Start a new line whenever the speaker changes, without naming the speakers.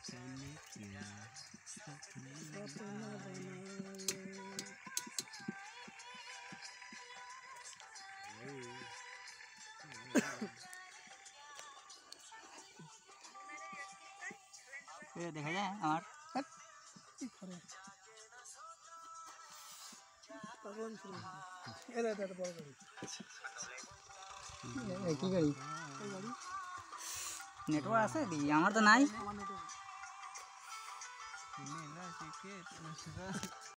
দেখা যায় আমার কি গাড়ি নেটওয়ার্ক আছে দেখি আমার তো নাই